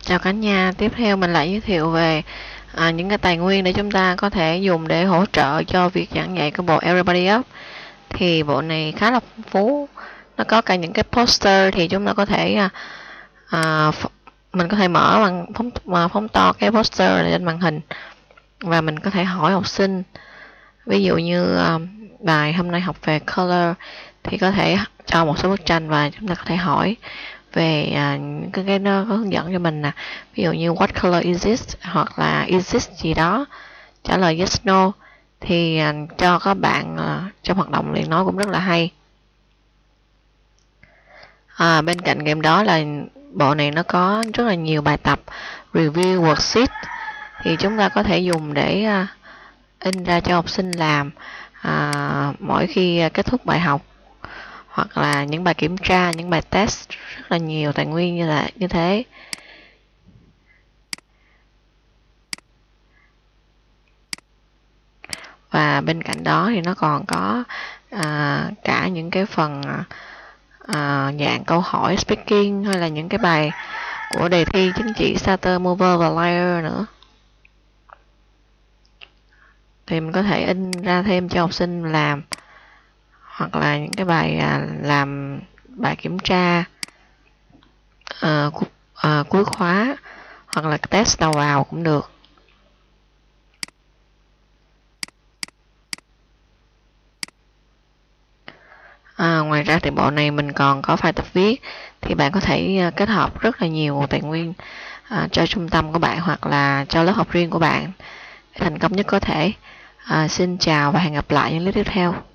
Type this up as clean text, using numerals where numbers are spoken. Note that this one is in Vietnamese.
Chào cả nhà, tiếp theo mình lại giới thiệu về những cái tài nguyên để chúng ta có thể dùng để hỗ trợ cho việc giảng dạy của bộ Everybody Up. Thì bộ này khá là phong phú, nó có cả những cái poster thì chúng ta có thể mình có thể mở bằng phóng to cái poster lên màn hình và mình có thể hỏi học sinh. Ví dụ như bài hôm nay học về color thì có thể cho một số bức tranh và chúng ta có thể hỏi về cái nó có hướng dẫn cho mình nè, ví dụ như what color is it hoặc là is it gì đó, trả lời yes no thì cho các bạn trong hoạt động liền nói cũng rất là hay. Bên cạnh game đó là bộ này nó có rất là nhiều bài tập review worksheet thì chúng ta có thể dùng để in ra cho học sinh làm mỗi khi kết thúc bài học, hoặc là những bài kiểm tra, những bài test, rất là nhiều tài nguyên như thế. Và bên cạnh đó thì nó còn có cả những cái phần dạng câu hỏi speaking hay là những cái bài của đề thi chứng chỉ starter, mover và layer nữa. Thì mình có thể in ra thêm cho học sinh làm, hoặc là những cái bài làm bài kiểm tra cuối khóa, hoặc là test đầu vào cũng được. Ngoài ra thì bộ này mình còn có file tập viết, thì bạn có thể kết hợp rất là nhiều tài nguyên cho trung tâm của bạn hoặc là cho lớp học riêng của bạn thành công nhất có thể. Xin chào và hẹn gặp lại những clip tiếp theo.